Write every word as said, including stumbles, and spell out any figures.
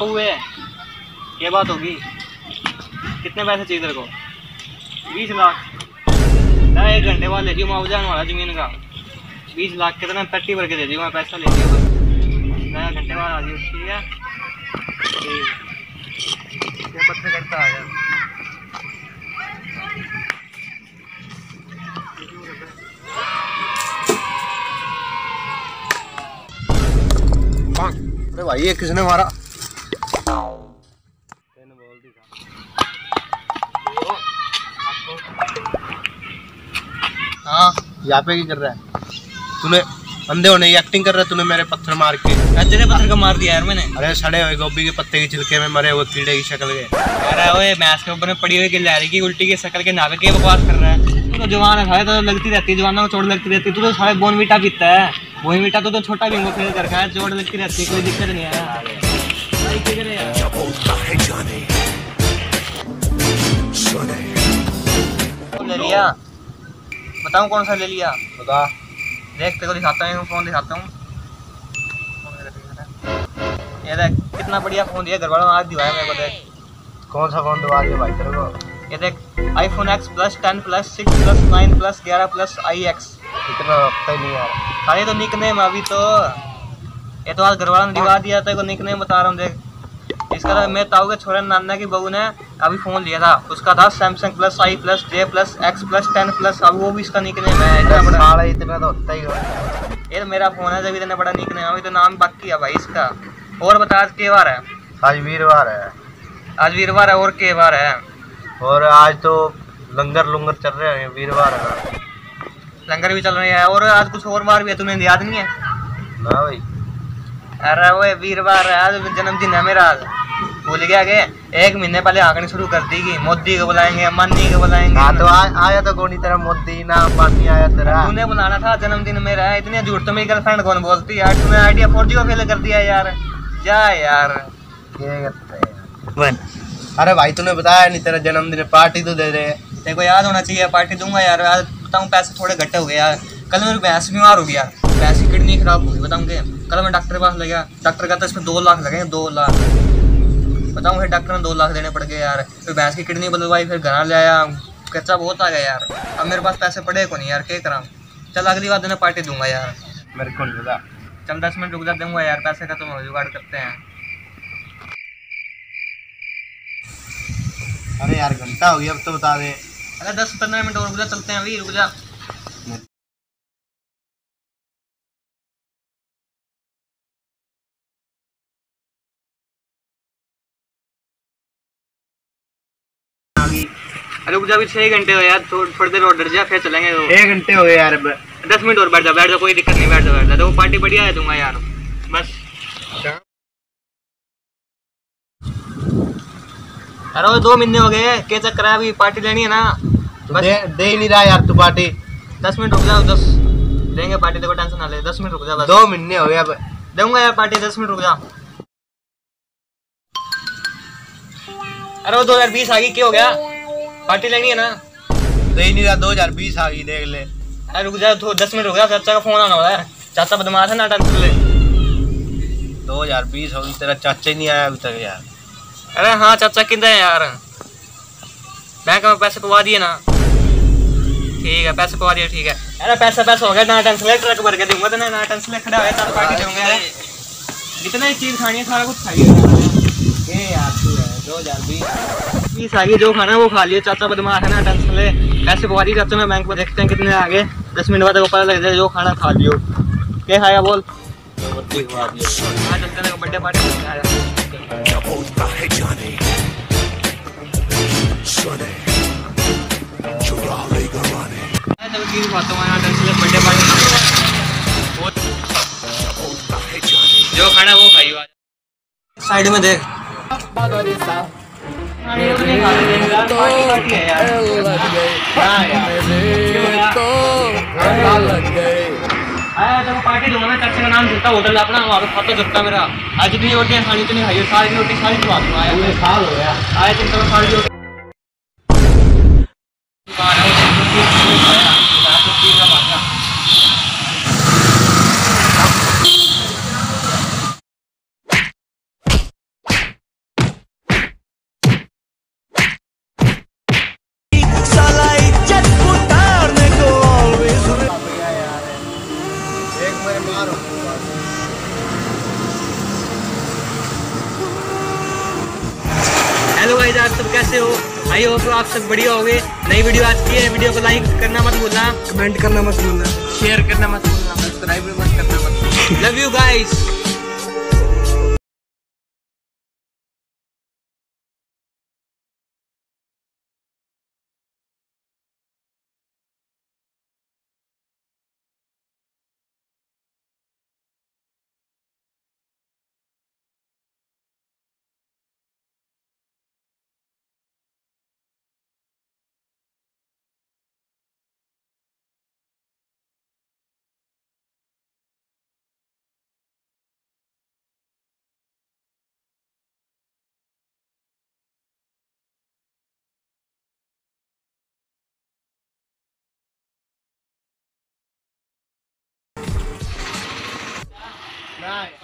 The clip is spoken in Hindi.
हुए क्या बात होगी? कितने पैसे चाहिए तेरे को? बीस लाख। मैं एक घंटे बाद ले जाऊँ मुआवजा वाला ज़मीन का। बीस लाख कितना पट्टी भर के दे दी मैं, पैसा ले लिया बस। मैं घंटे बाद आ जाऊँ, ठीक है? ठीक है, पत्थर करता आ जा। अरे भाई ये किसने मारा? हाँ, यहाँ पे क्या कर रहा है? तूने अंधे होने की एक्टिंग कर रहा है, तूने मेरे पत्थर मार के। तेरे पत्थर का मार दिया यार मैंने। अरे सड़े हुए गोभी के पत्ते के छिलके में मरे हुए कीड़े की शक्ल के। अरे ओए भैंस के ऊपर में पड़ी हुई गिलहरी की उल्टी की शक्ल के नावे के बकवास कर रहा है। तू तो जवान है भाई, तो लगती रहती है, जवानों को चोट लगती रहती है। तू तो सारे बोनवीटा पीता है। बोनवीटा तो, तो छोटा भी फेल कर रखा है, चोट लगती रहती है, कोई दिक्कत नहीं है। ले लिया? बताऊं कौन सा ले लिया? बता। देख तेरे को दिखाता हूँ, फोन दिखाता हूँ। ये देख कितना बढ़िया फोन दिया, घर वालों ने आज दिवाया मेरे को। देख कौन सा फोन दिवा दिया भाई तेरे को? ये देख iPhone X plus ten plus six plus nine plus ग्यारह प्लस आई एक्स। इतना रखता ही नहीं यार। खाली तो निक नेम अभी तो, ये तो आज घर वालों ने दिवा दिया था, निक नेम बता रहा हूँ। देख इसका तो मैं ताऊ के छोरे नाना की बहू ने अभी फोन लिया था, उसका था Samsung plus I plus J plus X plus ten plus. अब वो भी इसका निक नेम है। इतना बड़ा इतना तो होता ही है। ये तो मेरा फोन है, जब इतना बड़ा निक नेम, अभी तो नाम बाकी है भाई इसका। और बता आज के बार है? आज वीरवार है। आज वीरवार है और के बार है? और आज तो लंगर लुंगर चल रहे हैं, वीरवार है। लंगर भी चल रहे हैं और आज कुछ और बार भी है, तुम्हें याद नहीं है? ना भाई। अरे वो वीरवार है, आज जन्मदिन है मेरा। आज भूल गया के एक महीने पहले आंकड़ी शुरू कर दी कि मोदी को बुलाएंगे, मानी को बुलाएंगे। हाँ तो आ, आया तो कौन तेरा मोदी ना पानी आया तेरा। तूने बुलाना था, जन्मदिन मेरा है। इतनी झूठ तो मेरी गर्लफ्रेंड कौन बोलती यार? तूने आइडिया फोर जी को फेल कर दिया यार। जा यार ये करते हैं। अरे भाई तूने बताया नहीं तेरा जन्मदिन है, पार्टी तो दे दे। तेरे को याद होना चाहिए, पार्टी दूंगा यार। आज बताऊँ पैसे थोड़े घटे हो गए यार। कल मेरी भैंस बीमार हो गया, भैंस की किडनी खराब हो गई। बताऊँ के कल मैं डॉक्टर के पास ले गया, डॉक्टर कहता इसमें दो लाख लगेंगे, दो लाख। बताऊँ फिर डॉक्टर ने दो लाख देने पड़ गए यार। फिर भैंस की किडनी बदलवाई, फिर घर ले आया, खर्चा बहुत आ गया यार। अब मेरे पास पैसे पड़े को नहीं यार, क्या कराऊँ? चल अगली बार देने पार्टी दूंगा यार। मेरे को नहीं पता। चल दस मिनट रुक जा, दूंगा यार। पैसे खत्म हो, जुगाड़ करते हैं। अरे यार घंटा हो गया, अब तो बता दे। अरे दस पंद्रह मिनट और रुक जा, चलते हैं अभी, रुक जा। अरे रुक जा, अभी छह घंटे हो यार, थोड़ी देर और डर जा, फिर चलेंगे। छह घंटे हो गए यार। दस मिनट और बैठ जा, बैठ जा, कोई दिक्कत नहीं, बैठ जा बैठ जा। तो पार्टी बढ़िया है दूंगा यार, बस। अरे वो दो महीने हो गए, क्या चक्कर है? अभी पार्टी लेनी है ना, बस। दे, दे ही नहीं रहा यार तू पार्टी। दस मिनट रुक जाओ, दस देंगे पार्टी, देखो टेंशन ना ले। दस मिनट रुक जा बस। दो महीने हो गए, अब दूंगा यार पार्टी, दस मिनट रुक जा। अरे वो दो हजार बीस आ गई, क्या हो गया? पार्टी लेनी है ना? दे ही नहीं रहा, दो हजार बीस आ गई, देख ले। अरे रुक जा, तो दस मिनट रुक जा, चाचा का फोन आना वाला है। चाचा बदमाश है ना, टेंशन ले। दो हजार बीस होगी, तेरा चाचा ही नहीं आया अभी तक यार। अरे हाँ चाचा किधर है यार? बैंक में पैसे पवा दिए ना? ठीक है, पैसे पवा दिए, ठीक है। अरे पैसा पैसा हो गया, ना टेंशन ले, ट्रक भर के दूंगा तो ना टेंशन ले, खड़ा हो गया, पार्टी दूंगा। जितना ही चीज खानी है सारा कुछ खाइए यार। दो हजार बीस बीस आगे जो खाना है वो खा लिया। चाचा बदमाश है ना, टेंशन ले। पैसे पवा दिए चाचा, मैं बैंक में देखते हैं कितने आगे। दस मिनट बाद पता लग जाए, जो खाना खा लियो। क्या खाया बोल? बर्थडे पार्टी जो खाना वो खाइयो। साइड में देख, पार्टी दूंगा मैं। चाचा का नाम सुनता होटल अपना, वहाँ पे खाता चलता मेरा। आज जितनी रोटियाँ खानी इतनी खाइयो, सारी रोटी सारी खवा दूंगा। आया साल हो गया, आया चिंता में सारी रोटी कैसे हो? आई होप आप सब बढ़िया होगे। नई वीडियो आज की है, वीडियो को लाइक करना मत भूलना, कमेंट करना मत भूलना, शेयर करना मत भूलना, सब्सक्राइब भी मत करना मत भूलना। Love you guys. Nice.